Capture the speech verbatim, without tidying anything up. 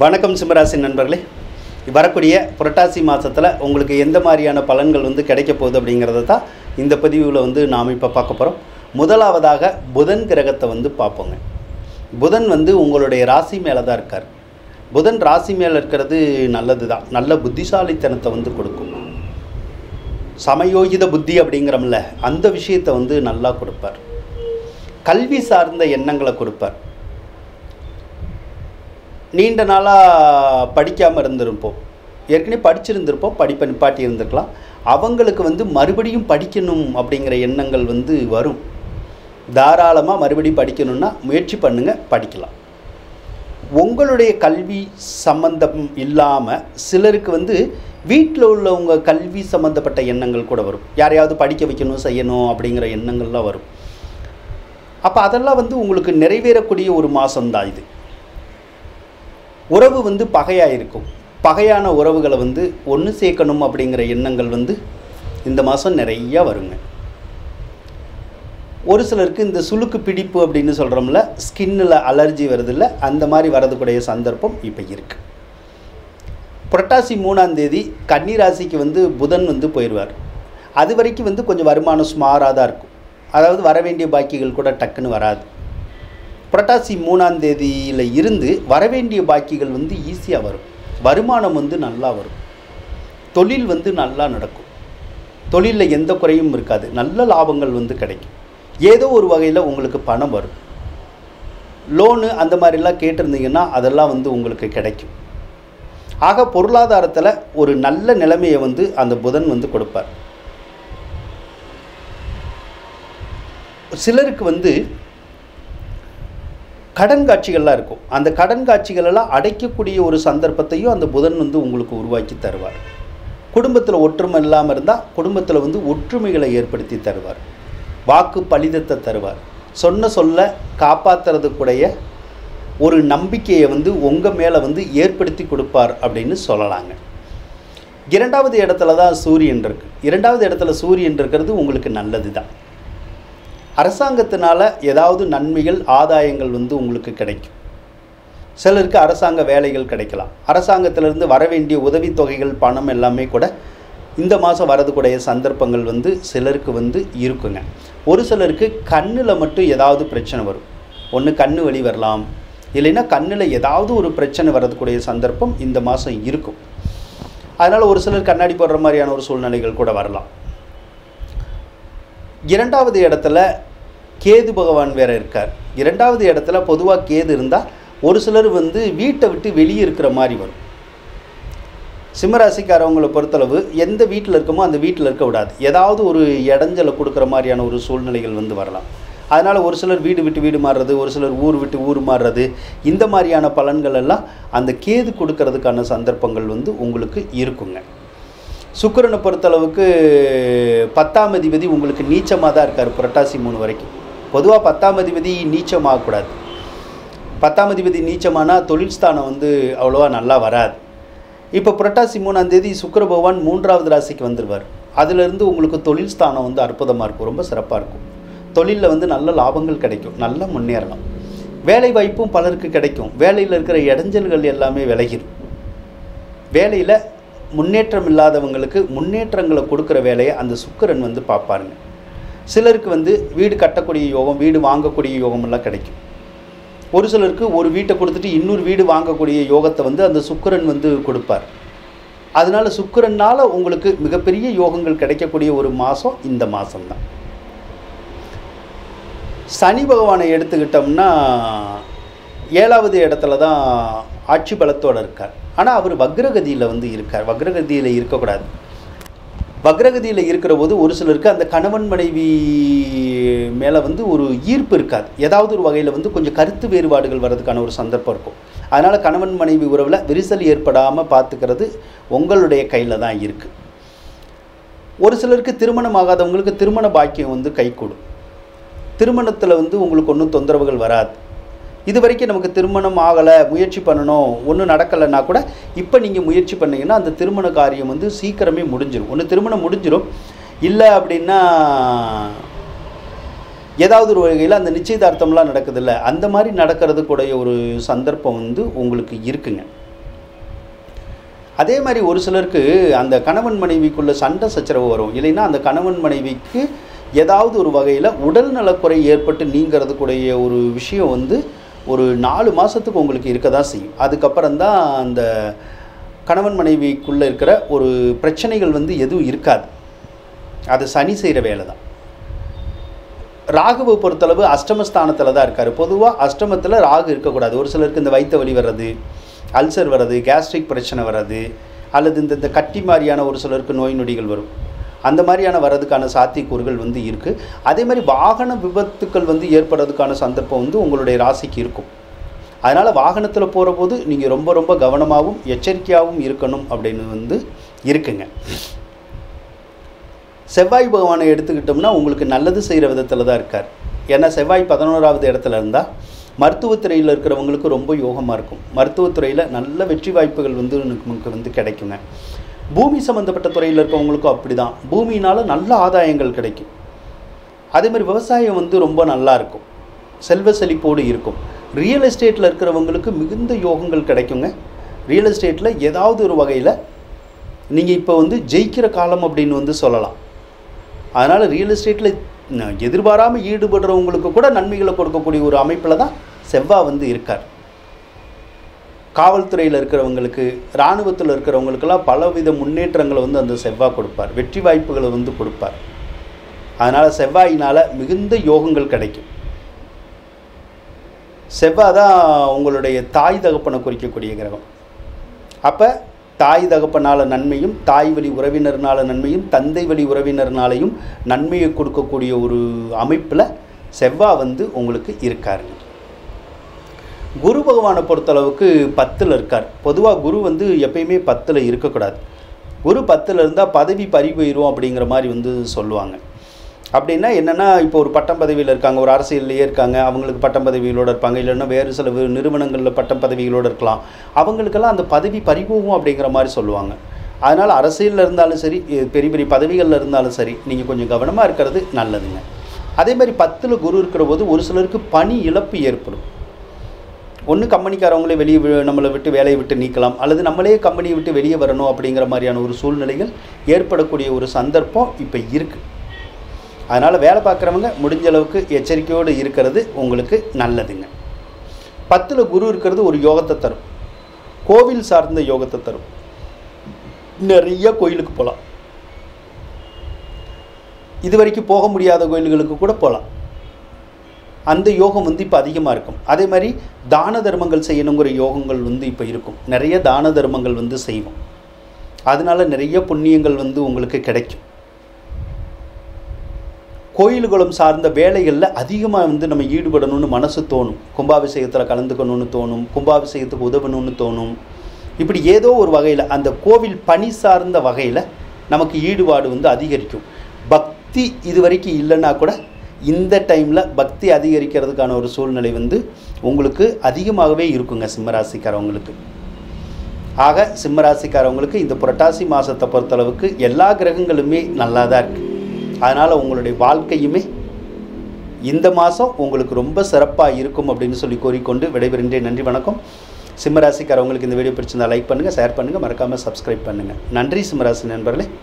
வணக்கம் சிம்மராசி நண்பர்களே. வரக்கூடிய புரட்டாசி மாதத்தில் உங்களுக்கு எந்த மாதிரியான பலன்கள் வந்து கிடைக்க போகுது அப்படிங்கிறத தான் இந்த பதிவில் வந்து நாம் இப்போ பார்க்க போகிறோம். முதலாவதாக புதன் கிரகத்தை வந்து பார்ப்போங்க. புதன் வந்து உங்களுடைய ராசி மேலே தான் இருக்கார். புதன் ராசி மேலே இருக்கிறது நல்லது தான். நல்ல புத்திசாலித்தனத்தை வந்து கொடுக்கும். சமயோகித புத்தி அப்படிங்கிறோம்ல, அந்த விஷயத்தை வந்து நல்லா கொடுப்பார். கல்வி சார்ந்த எண்ணங்களை கொடுப்பார். நீண்ட நாளாக படிக்காமல் இருந்திருப்போம், ஏற்கனவே படிச்சிருந்திருப்போம், படிப்பை நிப்பாட்டி இருந்திருக்கலாம். அவங்களுக்கு வந்து மறுபடியும் படிக்கணும் அப்படிங்கிற எண்ணங்கள் வந்து வரும். தாராளமாக மறுபடியும் படிக்கணும்னா முயற்சி பண்ணுங்கள், படிக்கலாம். உங்களுடைய கல்வி சம்பந்தம் இல்லாமல் சிலருக்கு வந்து வீட்டில் உள்ளவங்க கல்வி சம்மந்தப்பட்ட எண்ணங்கள் கூட வரும். யாரையாவது படிக்க வைக்கணும், செய்யணும் அப்படிங்கிற எண்ணங்கள்லாம் வரும். அப்போ அதெல்லாம் வந்து உங்களுக்கு நிறைவேறக்கூடிய ஒரு மாதம்தான் இது. உறவு வந்து பகையாக இருக்கும். பகையான உறவுகளை வந்து ஒன்று சேர்க்கணும் அப்படிங்கிற எண்ணங்கள் வந்து இந்த மாதம் நிறையா வருங்க. ஒரு சிலருக்கு இந்த சுளுக்கு பிடிப்பு அப்படின்னு சொல்கிறோம்ல, ஸ்கின்னில் அலர்ஜி வருதில்ல, அந்த மாதிரி வரதுக்கூடிய சந்தர்ப்பம் இப்போ இருக்குது. புரட்டாசி மூணாம் தேதி கன்னி ராசிக்கு வந்து புதன் வந்து போயிடுவார். அது வரைக்கும் வந்து கொஞ்சம் வருமானம் சுமாராக தான் இருக்கும். அதாவது வர வேண்டிய பாக்கிகள் கூட டக்குன்னு வராது. புரட்டாசி மூணாம் தேதியில் இருந்து வரவேண்டிய பாக்கிகள் வந்து ஈஸியாக வரும். வருமானம் வந்து நல்லா வரும். தொழில் வந்து நல்லா நடக்கும். தொழிலில் எந்த குறையும் இருக்காது. நல்ல லாபங்கள் வந்து கிடைக்கும். ஏதோ ஒரு வகையில் உங்களுக்கு பணம் வரும். லோனு அந்த மாதிரிலாம் கேட்டிருந்தீங்கன்னா அதெல்லாம் வந்து உங்களுக்கு கிடைக்கும். ஆக பொருளாதாரத்தில் ஒரு நல்ல நிலைமையை வந்து அந்த புதன் வந்து கொடுப்பார். சிலருக்கு வந்து கடன் காட்சிகள்லாம் இருக்கும். அந்த கடன் காட்சிகளெல்லாம் அடைக்கக்கூடிய ஒரு சந்தர்ப்பத்தையும் அந்த புதன் வந்து உங்களுக்கு உருவாக்கி தருவார். குடும்பத்தில் ஒற்றுமை இல்லாமல் இருந்தால் குடும்பத்தில் வந்து ஒற்றுமைகளை ஏற்படுத்தி தருவார். வாக்கு பலிதத்தை தருவார். சொன்ன சொல்ல காப்பாற்றுறதுக்குடைய ஒரு நம்பிக்கையை வந்து உங்கள் மேலே வந்து ஏற்படுத்தி கொடுப்பார் அப்படின்னு சொல்லலாங்க. இரண்டாவது இடத்துல தான் சூரியன் இருக்குது. இரண்டாவது இடத்துல சூரியன் இருக்கிறது உங்களுக்கு நல்லது தான். அரசாங்கத்தினால் ஏதாவது நன்மைகள் ஆதாயங்கள் வந்து உங்களுக்கு கிடைக்கும். சிலருக்கு அரசாங்க வேலைகள் கிடைக்கலாம். அரசாங்கத்திலிருந்து வர வேண்டிய உதவித்தொகைகள் பணம் எல்லாமே கூட இந்த மாதம் வரதுக்கூடிய சந்தர்ப்பங்கள் வந்து சிலருக்கு வந்து இருக்குங்க. ஒரு சிலருக்கு கண்ணில் மட்டும் ஏதாவது பிரச்சனை வரும். ஒன்று கண்ணு வலி வரலாம், இல்லைன்னா கண்ணில் ஏதாவது ஒரு பிரச்சனை வரதுக்கூடிய சந்தர்ப்பம் இந்த மாதம் இருக்கும். அதனால் ஒரு சிலர் கண்ணாடி போடுற மாதிரியான ஒரு சூழ்நிலைகள் கூட வரலாம். இரண்டாவது இடத்துல கேது பகவான் வேறு இருக்கார். இரண்டாவது இடத்துல பொதுவாக கேது இருந்தால் ஒரு சிலர் வந்து வீட்டை விட்டு வெளியே இருக்கிற மாதிரி வரும். சிம்மராசிக்காரவங்களை பொறுத்தளவு எந்த வீட்டில் இருக்கமோ அந்த வீட்டில் இருக்க விடாது. ஏதாவது ஒரு இடைஞ்சலை கொடுக்குற மாதிரியான ஒரு சூழ்நிலைகள் வந்து வரலாம். அதனால் ஒரு சிலர் வீடு விட்டு வீடு மாறுறது, ஒரு சிலர் ஊர் விட்டு ஊர் மாறுறது, இந்த மாதிரியான பலன்கள் எல்லாம் அந்த கேது கொடுக்கறதுக்கான சந்தர்ப்பங்கள் வந்து உங்களுக்கு இருக்குங்க. சுக்கிரனை பொறுத்தளவுக்கு பத்தாம் அதிபதி உங்களுக்கு நீச்சமாக தான் இருக்கார் புரட்டாசி மூணு வரைக்கும். பொதுவாக பத்தாம் அதிபதி நீச்சமாகக்கூடாது. பத்தாம் அதிபதி நீச்சமானால் தொழில் ஸ்தானம் வந்து அவ்வளோவா நல்லா வராது. இப்போ புரட்டாசி மூணாம் தேதி சுக்கிர பகவான் மூன்றாவது ராசிக்கு வந்துடுவார். அதிலிருந்து உங்களுக்கு தொழில் ஸ்தானம் வந்து அற்புதமாக இருக்கும், ரொம்ப சிறப்பாக இருக்கும். தொழிலில் வந்து நல்ல லாபங்கள் கிடைக்கும், நல்ல முன்னேறலாம். வேலை வாய்ப்பும் பலருக்கு கிடைக்கும். வேலையில் இருக்கிற இடைஞ்சல்கள் எல்லாமே விலகிடும். வேலையில் முன்னேற்றம் இல்லாதவங்களுக்கு முன்னேற்றங்களை கொடுக்குற வேலையை அந்த சுக்கிரன் வந்து பார்ப்பாருங்க. சிலருக்கு வந்து வீடு கட்டக்கூடிய யோகம், வீடு வாங்கக்கூடிய யோகமெல்லாம் கிடைக்கும். ஒரு சிலருக்கு ஒரு வீட்டை கொடுத்துட்டு இன்னொரு வீடு வாங்கக்கூடிய யோகத்தை வந்து அந்த சுக்கிரன் வந்து கொடுப்பார். அதனால் சுக்கிரனால் உங்களுக்கு மிகப்பெரிய யோகங்கள் கிடைக்கக்கூடிய ஒரு மாதம் இந்த மாதம்தான். சனி பகவானை எடுத்துக்கிட்டோம்னா ஏழாவது இடத்துல தான் ஆட்சி பலத்தோடு இருக்கார். ஆனால் அவர் வக்ரகதியில் வந்து இருக்கார். வக்ரகதியில் இருக்கக்கூடாது. வக்ரகதியில் இருக்கிற போது ஒரு சிலருக்கு அந்த கணவன் மனைவி மேலே வந்து ஒரு ஈர்ப்பு இருக்காது. ஏதாவது ஒரு வகையில் வந்து கொஞ்சம் கருத்து வேறுபாடுகள் வர்றதுக்கான ஒரு சந்தர்ப்பம் இருக்கும். அதனால் கணவன் மனைவி உறவில் விரிசல் ஏற்படாமல் பார்த்துக்கிறது உங்களுடைய கையில் தான் இருக்குது. ஒரு சிலருக்கு திருமணம் ஆகாதவங்களுக்கு திருமண பாக்கியம் வந்து கைகூடும். திருமணத்தில் வந்து உங்களுக்கு ஒன்றும் தொந்தரவுகள் வராது. இது வரைக்கும் நமக்கு திருமணம் ஆகலை, முயற்சி பண்ணணும், ஒன்றும் நடக்கலைன்னா கூட இப்போ நீங்கள் முயற்சி பண்ணிங்கன்னா அந்த திருமண காரியம் வந்து சீக்கிரமே முடிஞ்சிடும். ஒன்று திருமணம் முடிஞ்சிடும், இல்லை அப்படின்னா ஏதாவது ஒரு வகையில் அந்த நிச்சயதார்த்தம்லாம் நடக்குதில்ல, அந்த மாதிரி நடக்கிறது கூடிய ஒரு சந்தர்ப்பம் வந்து உங்களுக்கு இருக்குங்க. அதே மாதிரி ஒரு சிலருக்கு அந்த கணவன் மனைவிக்குள்ள சண்டை சச்சரவு வரும். இல்லைன்னா அந்த கணவன் மனைவிக்கு ஏதாவது ஒரு வகையில் உடல் நலக்குறை ஏற்பட்டு நீங்கிறதுக்குடைய ஒரு விஷயம் வந்து ஒரு நாலு மாதத்துக்கு உங்களுக்கு இருக்க தான் செய்யும். அதுக்கப்புறம் தான் அந்த கணவன் மனைவிக்குள்ளே இருக்கிற ஒரு பிரச்சனைகள் வந்து எதுவும் இருக்காது. அது சனி செய்கிற வேலை தான். ராகுவை பொறுத்தளவு அஷ்டமஸ்தானத்தில் தான் இருக்கார். பொதுவாக அஷ்டமத்தில் ராகு இருக்கக்கூடாது. ஒரு சிலருக்கு இந்த வயிற்று வலி வர்றது, அல்சர் வர்றது, கேஸ்ட்ரிக் பிரச்சனை வர்றது, அல்லது இந்த இந்த கட்டி மாதிரியான ஒரு சிலருக்கு நோய் நொடிகள் வரும். அந்த மாதிரியான வர்றதுக்கான சாத்தியக்கூறுகள் வந்து இருக்குது. அதே மாதிரி வாகன விபத்துக்கள் வந்து ஏற்படுறதுக்கான சந்தர்ப்பம் வந்து உங்களுடைய ராசிக்கு இருக்கும். அதனால் வாகனத்தில் போகிற போது நீங்கள் ரொம்ப ரொம்ப கவனமாகவும் எச்சரிக்கையாகவும் இருக்கணும் அப்படின்னு வந்து இருக்குங்க. செவ்வாய் பகவானை எடுத்துக்கிட்டோம்னா உங்களுக்கு நல்லது செய்கிற விதத்தில் தான் இருக்கார். ஏன்னா செவ்வாய் பதினோராவது இடத்துல இருந்தால் மருத்துவத்துறையில் இருக்கிறவங்களுக்கு ரொம்ப யோகமாக இருக்கும். மருத்துவத்துறையில் நல்ல வெற்றி வாய்ப்புகள் வந்து நமக்கு வந்து கிடைக்குங்க. பூமி சம்மந்தப்பட்ட துறையில் இருக்கிறவங்களுக்கும் அப்படி தான். பூமியினால் நல்ல ஆதாயங்கள் கிடைக்கும். அதேமாதிரி விவசாயம் வந்து ரொம்ப நல்லா இருக்கும், செல்வ செழிப்போடு இருக்கும். ரியல் எஸ்டேட்டில் இருக்கிறவங்களுக்கு மிகுந்த யோகங்கள் கிடைக்குங்க. ரியல் எஸ்டேட்டில் ஏதாவது ஒரு வகையில் நீங்கள் இப்போ வந்து ஜெயிக்கிற காலம் அப்படின்னு வந்து சொல்லலாம். அதனால் ரியல் எஸ்டேட்டில் எதிர்பாராமல் ஈடுபடுறவங்களுக்கு கூட நன்மைகளை கொடுக்கக்கூடிய ஒரு அமைப்பில் தான் செவ்வாய் வந்து இருக்கார். காவல்துறையில் இருக்கிறவங்களுக்கு, இராணுவத்தில் இருக்கிறவங்களுக்கெல்லாம் பலவித முன்னேற்றங்களை வந்து அந்த செவ்வாய் கொடுப்பார். வெற்றி வாய்ப்புகளை வந்து கொடுப்பார். அதனால் செவ்வாயினால் மிகுந்த யோகங்கள் கிடைக்கும். செவ்வாய் தான் உங்களுடைய தாய் தகப்பனை குறிக்கக்கூடிய கிரகம். அப்போ தாய் தகப்பனால் நன்மையும், தாய் வழி உறவினர்னால நன்மையும், தந்தை வழி உறவினர்னாலையும் நன்மையை கொடுக்கக்கூடிய ஒரு அமைப்பில் செவ்வாய் வந்து உங்களுக்கு இருக்காருங்க. குரு பகவானை பொறுத்தளவுக்கு பத்தில் இருக்கார். பொதுவாக குரு வந்து எப்பயுமே பத்தில் இருக்கக்கூடாது. குரு பத்தில் இருந்தால் பதவி பறி போயிடும் அப்படிங்கிற மாதிரி வந்து சொல்லுவாங்க. அப்படின்னா என்னென்னா, இப்போ ஒரு பட்டம் பதவியில் இருக்காங்க, ஒரு அரசியல்லையே இருக்காங்க, அவங்களுக்கு பட்டம் பதவிகளோடு இருப்பாங்க. இல்லைன்னா வேறு சில நிறுவனங்களில் பட்டம் பதவிகளோடு இருக்கலாம். அவங்களுக்கெல்லாம் அந்த பதவி பறிபோகும் அப்படிங்கிற மாதிரி சொல்லுவாங்க. அதனால் அரசியலில் இருந்தாலும் சரி, பெரிய பெரிய பதவிகளில் இருந்தாலும் சரி, நீங்கள் கொஞ்சம் கவனமாக இருக்கிறது நல்லதுங்க. அதே மாதிரி பத்தில் குரு இருக்கிற போது ஒரு சிலருக்கு பணி இழப்பு ஏற்படும். ஒன்று கம்பெனிக்காரவங்களே வெளியே நம்மளை விட்டு வேலையை விட்டு நீக்கலாம், அல்லது நம்மளே கம்பெனியை விட்டு வெளியே வரணும் அப்படிங்கிற மாதிரியான ஒரு சூழ்நிலைகள் ஏற்படக்கூடிய ஒரு சந்தர்ப்பம் இப்போ இருக்குது. அதனால் வேலை பார்க்குறவங்க முடிஞ்ச அளவுக்கு எச்சரிக்கையோடு இருக்கிறது உங்களுக்கு நல்லதுங்க. பத்தில் குரு இருக்கிறது ஒரு யோகத்தை தரும், கோவில் சார்ந்த யோகத்தை தரும். நிறைய கோயிலுக்கு போகலாம், இது வரைக்கும் போக முடியாத கோயில்களுக்கு கூட போகலாம். அந்த யோகம் வந்து இப்போ அதிகமாக இருக்கும். அதே மாதிரி தான தர்மங்கள் செய்யணுங்கிற யோகங்கள் வந்து இப்போ இருக்கும். நிறைய தான தர்மங்கள் வந்து செய்வோம். அதனால் நிறைய புண்ணியங்கள் வந்து உங்களுக்கு கிடைக்கும். கோயில்களும் சார்ந்த வேலைகளில் அதிகமாக வந்து நம்ம ஈடுபடணும்னு மனசு தோணும். கும்பாபிஷேகத்தில் கலந்துக்கணும்னு தோணும், கும்பாபிஷேகத்துக்கு உதவணும்னு தோணும். இப்படி ஏதோ ஒரு வகையில் அந்த கோவில் பணி சார்ந்த வகையில் நமக்கு ஈடுபாடு வந்து அதிகரிக்கும். பக்தி இது வரைக்கும் இல்லைன்னா கூட இந்த டைமில் பக்தி அதிகரிக்கிறதுக்கான ஒரு சூழ்நிலை வந்து உங்களுக்கு அதிகமாகவே இருக்குங்க சிம்மராசிக்காரவங்களுக்கு. ஆக சிம்மராசிக்காரவங்களுக்கு இந்த புரட்டாசி மாதத்தை பொறுத்தளவுக்கு எல்லா கிரகங்களுமே நல்லா தான் இருக்குது. அதனால் உங்களுடைய வாழ்க்கையுமே இந்த மாதம் உங்களுக்கு ரொம்ப சிறப்பாக இருக்கும் அப்படின்னு சொல்லி கூறிக்கொண்டு விடைபெறுகின்றேன். நன்றி, வணக்கம். சிம்மராசிக்காரவங்களுக்கு இந்த வீடியோ பிடிச்சிருந்தால் லைக் பண்ணுங்கள், ஷேர் பண்ணுங்கள், மறக்காமல் சப்ஸ்கிரைப் பண்ணுங்கள். நன்றி சிம்மராசி நண்பர்களே.